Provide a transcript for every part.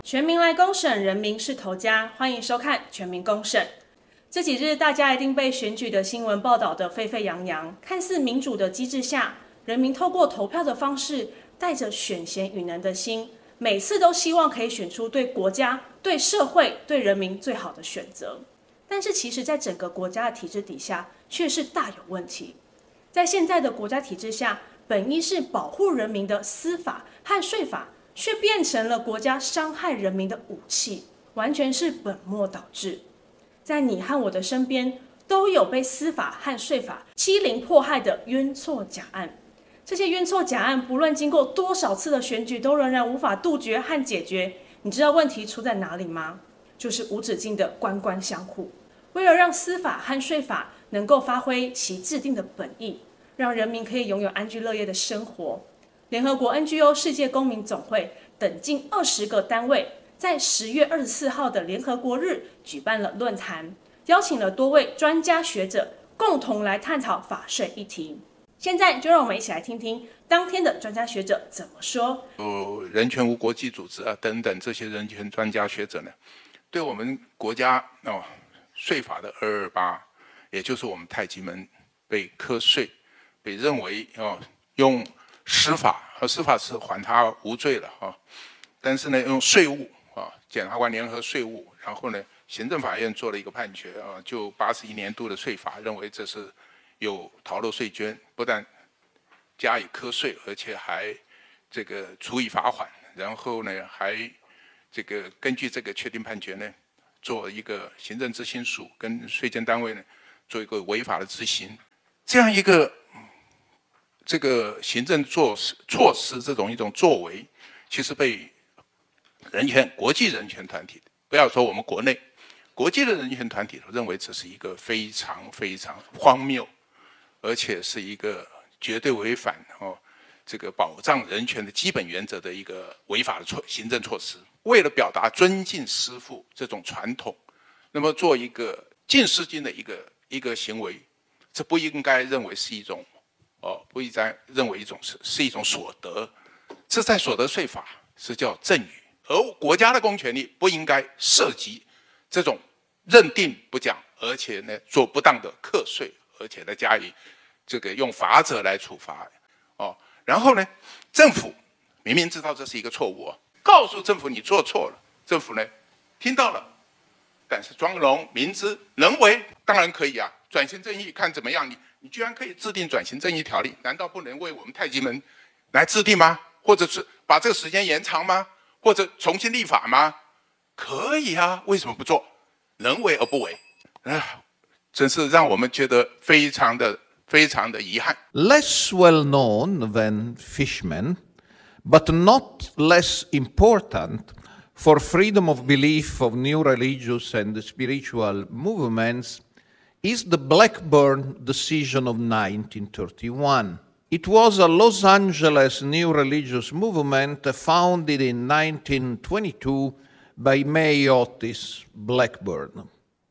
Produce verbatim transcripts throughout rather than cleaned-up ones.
全民来公审，人民是头家，欢迎收看全民公审。这几日大家一定被选举的新闻报道得沸沸扬扬。看似民主的机制下，人民透过投票的方式，带着选贤与能的心，每次都希望可以选出对国家、对社会、对人民最好的选择。但是其实在整个国家的体制底下，却是大有问题。在现在的国家体制下，本意是保护人民的司法和税法，却变成了国家伤害人民的武器，完全是本末倒置。在你和我的身边，都有被司法和税法欺凌迫害的冤错假案。这些冤错假案，不论经过多少次的选举，都仍然无法杜绝和解决。你知道问题出在哪里吗？就是无止境的官官相护。为了让司法和税法能够发挥其制定的本意，让人民可以拥有安居乐业的生活，联合国 N G O 世界公民总会等近二十个单位，在十月二十四号的联合国日举办了论坛，邀请了多位专家学者共同来探讨法税议题。现在就让我们一起来听听当天的专家学者怎么说。 有人权无国际组织啊等等这些人权专家学者呢，对我们国家哦税法的二二八，也就是我们太极门被课税，被认为哦用司法和司法是还他无罪了哈，但是呢用税务啊，检察官联合税务，然后呢行政法院做了一个判决啊，就八十一年度的税法认为这是有逃漏税捐，不但加以课税，而且还这个处以罚款，然后呢还这个根据这个确定判决呢，做一个行政执行署跟税监单位呢做一个违法的执行，这样一个这个行政措施措施这种一种作为，其实被人权国际人权团体，不要说我们国内，国际的人权团体都认为这是一个非常非常荒谬，而且是一个绝对违反哦这个保障人权的基本原则的一个违法的措行政措施。为了表达尊敬师父这种传统，那么做一个尽失敬的一个一个行为，这不应该认为是一种哦，不应该认为一种是是一种所得，这在所得税法是叫赠与，而国家的公权力不应该涉及这种认定不讲，而且呢做不当的课税，而且呢加以这个用法则来处罚哦。然后呢，政府明明知道这是一个错误哦，告诉政府你做错了，政府呢听到了，但是装聋明知能为当然可以啊，转型正义看怎么样，你你居然可以制定转型正义条例，难道不能为我们太极门来制定吗？或者是把这个时间延长吗？或者重新立法吗？可以啊，为什么不做？能为而不为，啊，真是让我们觉得非常的非常的遗憾。 Less well known than Fishman, but not less important for freedom of belief of new religious and spiritual movements is the Blackburn decision of nineteen thirty-one. It was a Los Angeles new religious movement founded in nineteen twenty-two by May Otis Blackburn.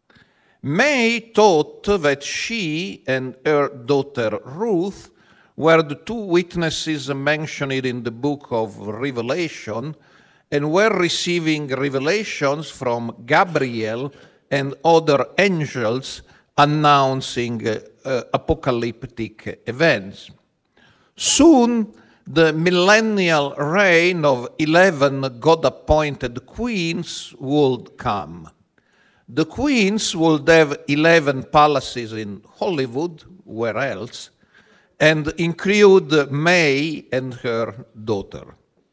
May thought that she and her daughter Ruth were the two witnesses mentioned in the book of Revelation and were receiving revelations from Gabriel and other angels announcing uh, uh, apocalyptic events. Soon, the millennial reign of eleven God-appointed queens would come. The queens would have eleven palaces in Hollywood, where else, and include May and her daughter.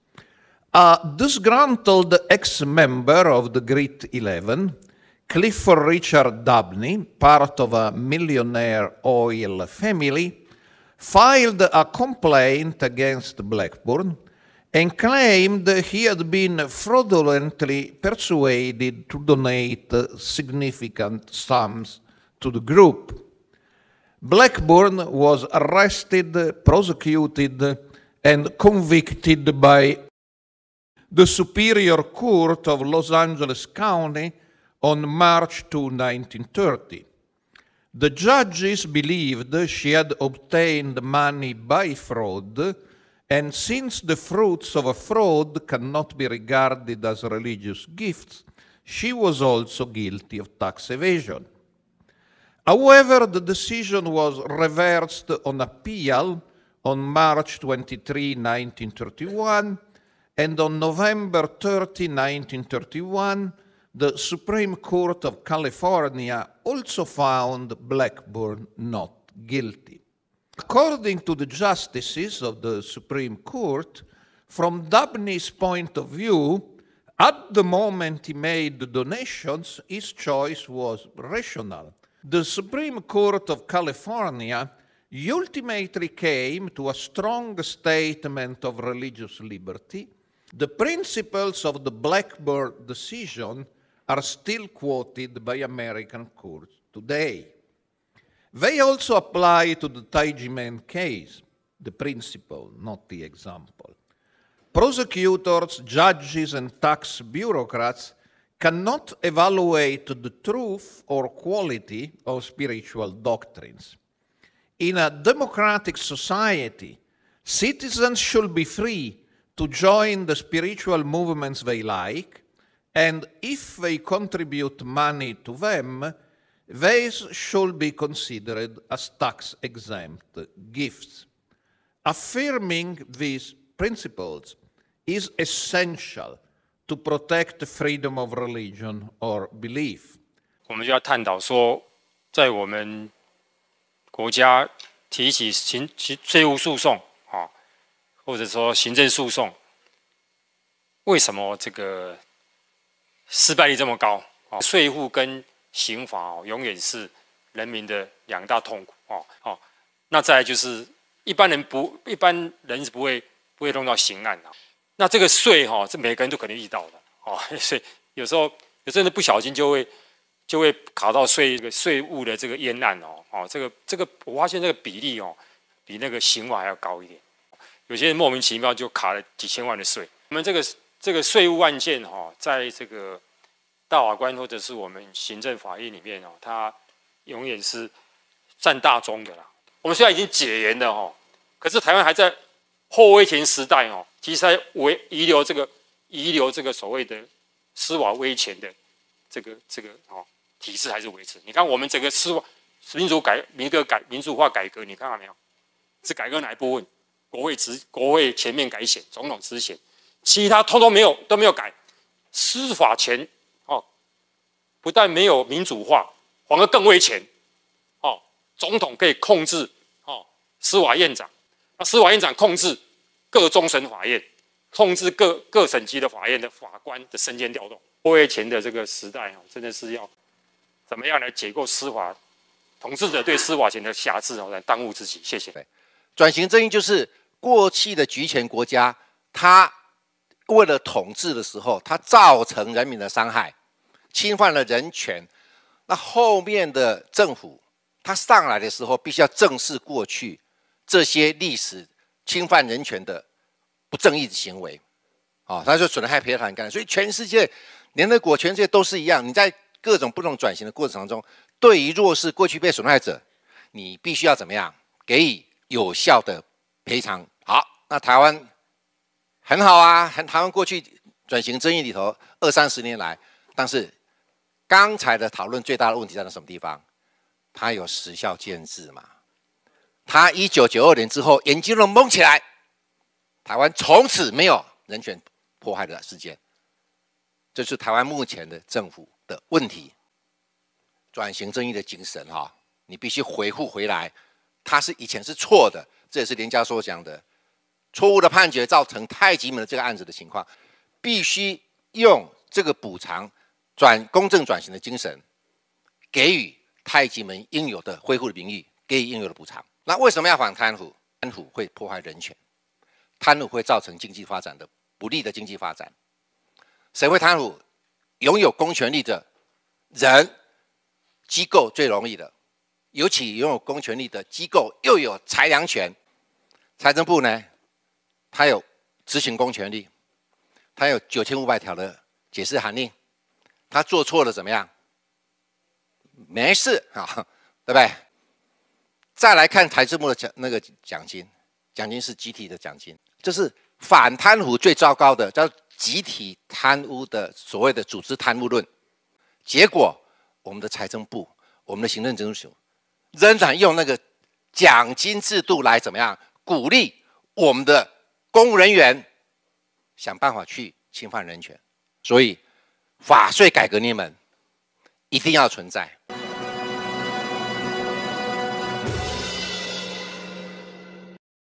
A disgruntled ex-member of the Great Eleven, Clifford Richard Dabney, part of a millionaire oil family, filed a complaint against Blackburn and claimed he had been fraudulently persuaded to donate significant sums to the group. Blackburn was arrested, prosecuted, and convicted by the Superior Court of Los Angeles County on March second, nineteen thirty. The judges believed she had obtained money by fraud And since the fruits of a fraud cannot be regarded as religious gifts, she was also guilty of tax evasion. However, the decision was reversed on appeal on March twenty-third, nineteen thirty-one, and on November thirtieth, nineteen thirty-one, the Supreme Court of California also found Blackburn not guilty. According to the justices of the Supreme Court, from Dabney's point of view, at the moment he made the donations, his choice was rational. The Supreme Court of California ultimately came to a strong statement of religious liberty. The principles of the Blackburn decision are still quoted by American courts today. They also apply to the Taijimen case, the principle, not the example. Prosecutors, judges, and tax bureaucrats cannot evaluate the truth or quality of spiritual doctrines. In a democratic society, citizens should be free to join the spiritual movements they like, and if they contribute money to them, these should be considered as tax-exempt gifts. Affirming these principles is essential to protect freedom of religion or belief. 我们就要探讨说，在我们国家提起行行税务诉讼啊，或者说行政诉讼，为什么这个失败率这么高？啊，税务跟刑法哦，永远是人民的两大痛苦哦哦。那再来就是一般人不，一般人是不会不会弄到刑案啊。那这个税哈、哦，这每个人都可能遇到的哦，所以有时候有时候不小心就会就会卡到税这个税务的这个冤案哦哦，这个这个我发现这个比例哦，比那个刑法还要高一点。有些人莫名其妙就卡了几千万的税。我们这个这个税务案件哈、哦，在这个大法官或者是我们行政法院里面哦，它永远是占大宗的啦。我们虽然已经解严了哦，可是台湾还在后威权时代哦，其实在维遗留这个遗留这个所谓的司法威权的这个这个哦体制还是维持。你看我们整个司法民主改民革改民主化改革，你看到没有？是改革哪一部分？国会执国会全面改选，总统执选，其他通通没有都没有改，司法权。不但没有民主化，反而更威权。哦，总统可以控制哦司法院长，那司法院长控制各终审法院，控制各各省级的法院的法官的升迁调动。威权的这个时代哦，真的是要怎么样来解构司法统治者对司法权的辖制哦，来当务之急。谢谢。 转型正义就是过去的集权国家，它为了统治的时候，它造成人民的伤害。侵犯了人权，那后面的政府他上来的时候，必须要正视过去这些历史侵犯人权的不正义的行为，啊、哦，他就损害赔偿干。所以全世界联合国全世界都是一样，你在各种不同转型的过程当中，对于弱势过去被损害者，你必须要怎么样给予有效的赔偿。好，那台湾很好啊，台湾过去转型正义里头二三十年来，但是刚才的讨论最大的问题在什么地方？它有时效限制嘛？它一九九二年之后眼睛都蒙起来，台湾从此没有人权迫害的事件，这是台湾目前的政府的问题。转型正义的精神哈、哦，你必须回复回来，它是以前是错的，这也是连家所讲的，错误的判决造成太极门的这个案子的情况，必须用这个补偿。转公正转型的精神，给予太极门应有的恢复的名誉，给予应有的补偿。那为什么要反贪腐？贪腐会破坏人权，贪腐会造成经济发展的不利的经济发展。谁会贪腐？拥有公权力的人、机构最容易的，尤其拥有公权力的机构又有裁量权。财政部呢，它有执行公权力，它有九千五百条的解释函令。他做错了怎么样？没事啊，对不对？再来看财政部的奖那个奖金， 奖金是集体的奖金，这是反贪腐最糟糕的，叫集体贪污的所谓的组织贪污论。结果，我们的财政部、我们的行政政署仍然用那个奖金制度来怎么样鼓励我们的公务人员想办法去侵犯人权。所以，法税改革你们一定要存在。